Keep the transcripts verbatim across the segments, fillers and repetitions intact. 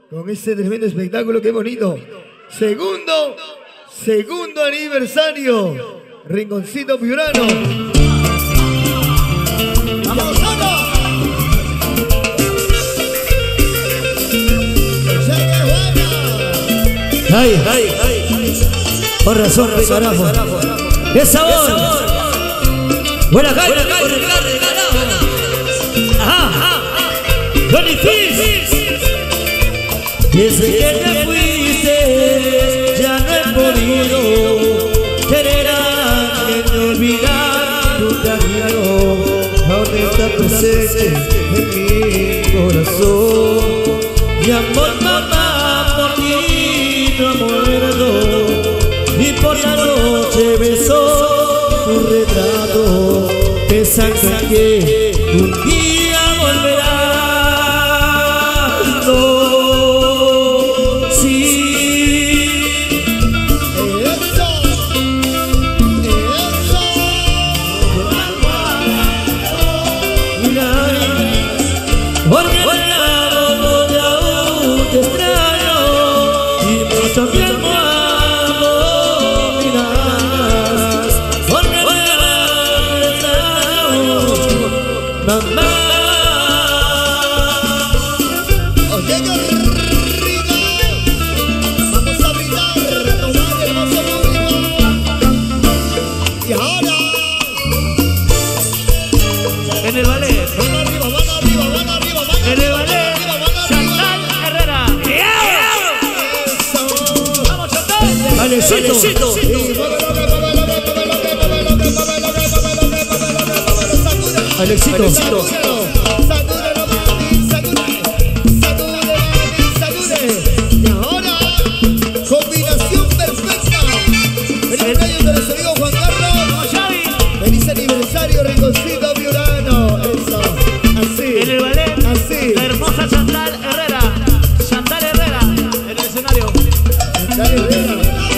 con este tremendo espectáculo, qué bonito. Segundo, segundo aniversario, Rinconcito Piurano. ¡Vamos, vamos! Ay, ay, ay, por razón, por carajo. ¡Qué sabor! Buena carne, buena carne, carajo. Ajá, ajá, Johnny Fish. Desde que te fuiste, ya no he podido tener a quien olvidar tu camino. Aún está presente en mi corazón. Mi amor, mamá, por ti no ha muerto. Y por la noche besó tu retrato, pensando que un día volverás. No, sí. Eso, eso. Mira, porque al lado de aún te extraño y mucho tiempo. Mamá, oye, qué rico. Vamos a brindar, a tomar hermoso público. Y ahora, en el ballet, van arriba, van arriba, van arriba, van arriba. en el ballet, Chantal Herrera. Eso. Vamos, Chantal. Valecito. Alexito, Alexito. Y ahora, combinación perfecta. Feliz cumpleaños de nuestro amigo Juan Carlos. Feliz aniversario, Rinconcito Piurano. Eso, así. En el ballet, así. la hermosa Chantal Herrera. Chantal Herrera, en el escenario. Chantal Herrera.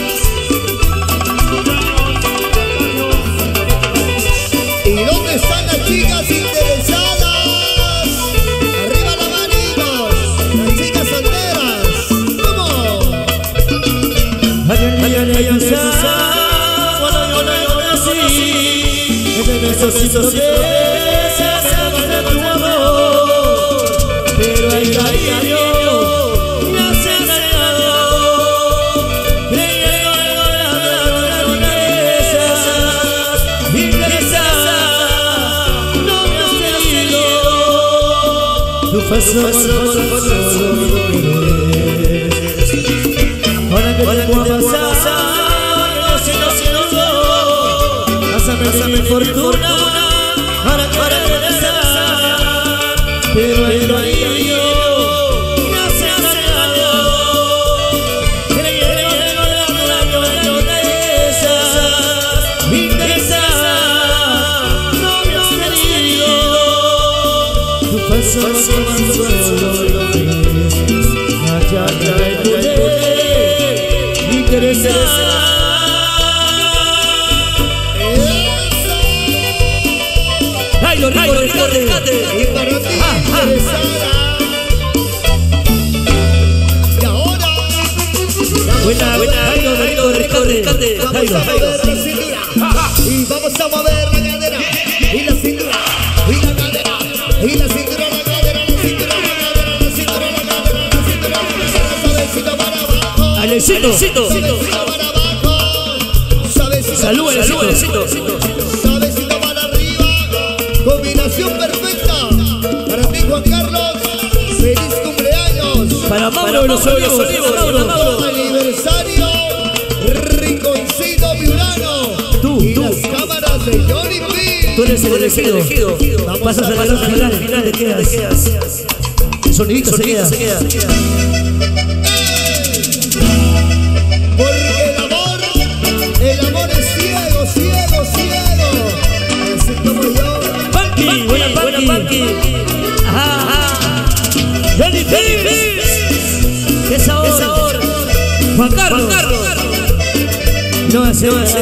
¿Y dónde están las chicas interesadas? Arriba las manitos, las chicas solteras. ¿Cómo? Ay, ay, ay, ay, ay, cuando yo no nací, me necesito de tu amor, pero ahí caí yo, me has engañado, creyendo en esas interesas, no me has tenido, tu falso amor solo lo quieres. Ahora que te puedo pasar, no sé, no sé, no sé. Pásame mi fortuna, para que regresar. Pero ahí no hay yo, me has engañado. Creyendo en una de esas interesas, no me has tenido. Tu falso amor solo lo quieres. Allá, allá en tu interesar. Ay, lo rico, lo rico, rescate. Y para ti, interesada. Y ahora, Buena, buena, ay, lo rico, rescate. vamos a mover la cintura. Y vamos a mover la cadera. Y la cintura. Y la cadera. Y la cintura, la cadera, la cintura, la cadera, la cintura, la cadera, la cintura, la cadera. Suavecito para abajo. Alexito. Suavecito para abajo. Suavecito. Salud, Alexito. Suavecito para arriba. Combinación perfecta. Para ti, Juan Carlos. Feliz cumpleaños. Para Mauro de los Olivos. Aniversario, Rinconcito Piurano. Tú, y tú. las cámaras de Johnny Fish. Tú eres el elegido. Pasas a la gran final, final te quedas. El sonidito se queda. Porque el amor, el amor es ciego, ciego, ciego. Así como yo. Punky, buena Punky. Ajá, ajá. Johnny Fish. Qué sabor. Juan Carlos. No hace, no hace.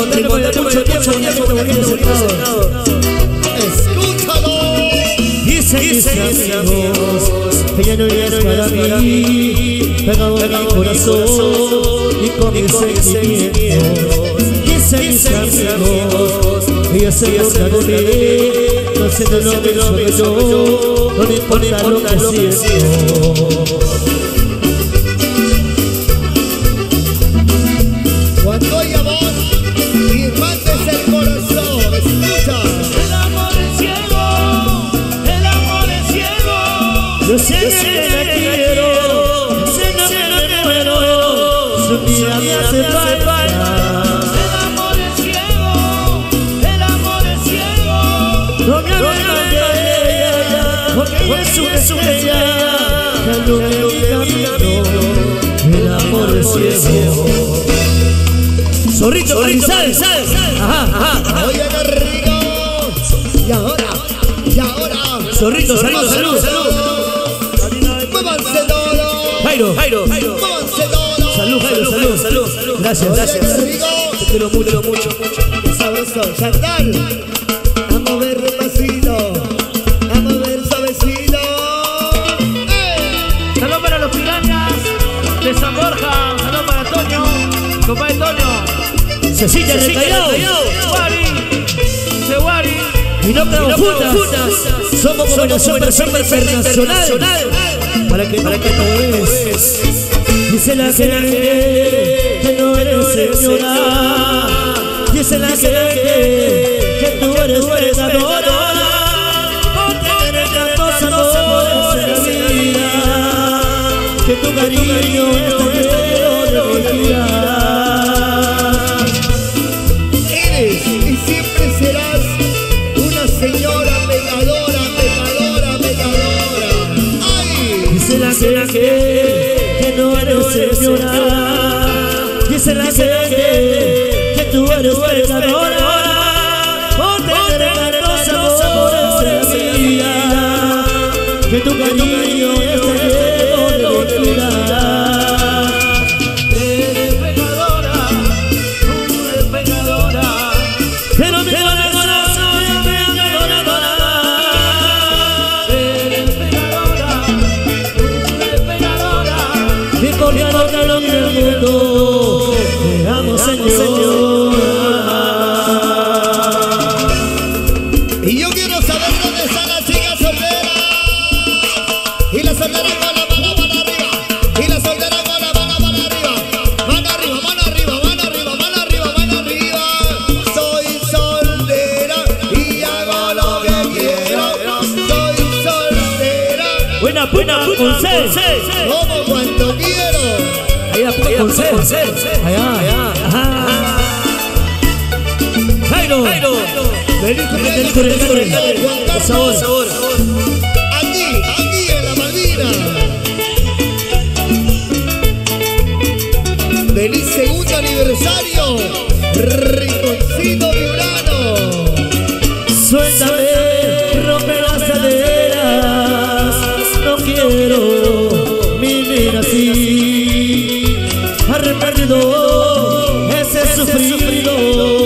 Recontrarme mucho tiempo, tiempo, tiempo, Escúchalo. y Dicen mis amigos que ya no eres para mí, pegado a mi corazón y con mis sentimientos. Dicen mis amigos que ya se burla de mí, no sé de lo que soy yo, no me importa lo que siento. Cuando oiga voz y mates el corazón, escucha. El amor es ciego, el amor es ciego. Yo sé que la quiero, sé que me muero, su vida me hace falta. El amor es ciego, el amor es ciego. No me hables de ella, porque ella es una estrella, la luz de mi camino, el amor es ciego. Zorrito, Carrizal, sal, ajá, ajá. Oye, Garrigo. Y ahora, y ahora. Zorrito, salud, salud, salud. Muévanse todos. Jairo, Jairo, Jairo. Muévanse todos. Salud, Jairo, salud, salud. Gracias, Oye, gracias. Garrigo. Te quiero mucho, mucho, mucho. Qué sabroso. Chantal. Vamos a ver despacito. Vamos a ver suavecito. ¡Eh! Salud para los pirañas de San Borja. Salud para Toño, compadre Toño. Cecilia de Callao. Wari, Sewari. Y no quedamos juntas. Somos combinación perfecta internacional. Para que para que no es. Dice la gente que no eres señora. Dice la gente que tú eres pecadora. Por tener tantos amores en la vida, que tu cariño es lleno de mentira. Eres y siempre serás una señora pecadora, pecadora, pecadora. ¡Ay! Dice la gente que no eres señora. Dice la gente que tú eres pecadora. Por tener tantos amores en la vida, que tu cariño está lleno de mentira. Eres pecadora, tú eres pecadora. Pero mi corazón es pecadora. Eres pecadora, tú eres pecadora. Y por lo que lo que el mundo te amo, Señor. Y yo quiero saber dónde están las chicas solteras. Y las solteras con la mano para arriba. Y las solteras con la mano para arriba. Mano arriba, mano arriba, mano arriba, mano arriba, mano arriba. Soy soltera y hago lo que quiero. Soy soltera. Buena, buena, con C. Como cuando quiero. Allá, con C. Allá, allá. Ajá. Jairo. Vení, vení, vení, vení. Por favor. Aquí, aquí en la Malvina. Feliz segundo aniversario, Rinconcito Vibrano. Suéltame, rompe las caderas. No quiero vivir así. Arrepentido, ese sufrido.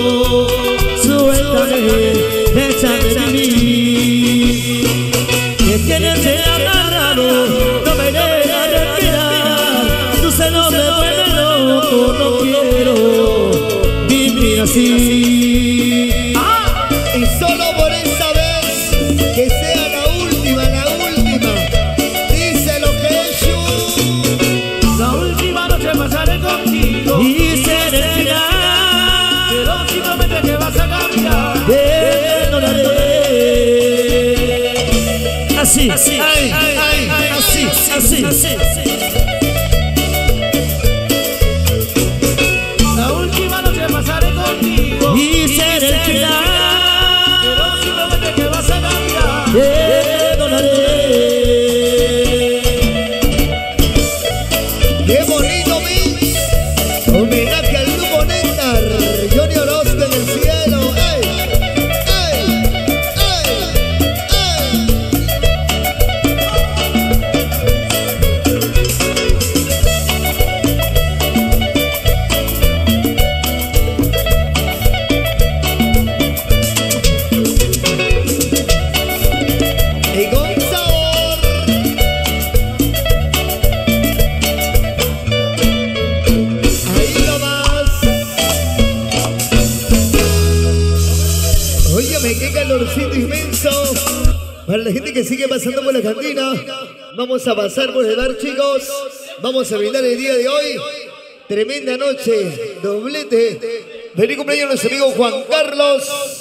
Suéltame, échame de mí. Que tienes el agarrado, no me dejes respirar. Tu seno me vuelve loco, no quiero vivir así. Y solo por esa vez, que sea la última, la última. Dice lo que es yo. La última noche pasaré contigo. Y seré el final, Pero si prometes que vas a cambiar. perdonaré. Así, así, ay, ay, ay, así, así, así. La última noche pasaré contigo. Y seré el final, Pero si prometes que vas a cambiar. perdonaré. Qué bonito mix. Homenaje al grupo Néctar. Johnny Orozco en el cielo. ¡Ey! ¡Ey! ¡Ey! ¡Ey! Óigame, qué calorcito inmenso. Para la gente que sigue pasando por la cantina, vamos a pasar por el bar, chicos. Vamos a brindar el día de hoy. Tremenda noche, doblete. Feliz cumpleaños a nuestro amigo Juan Carlos.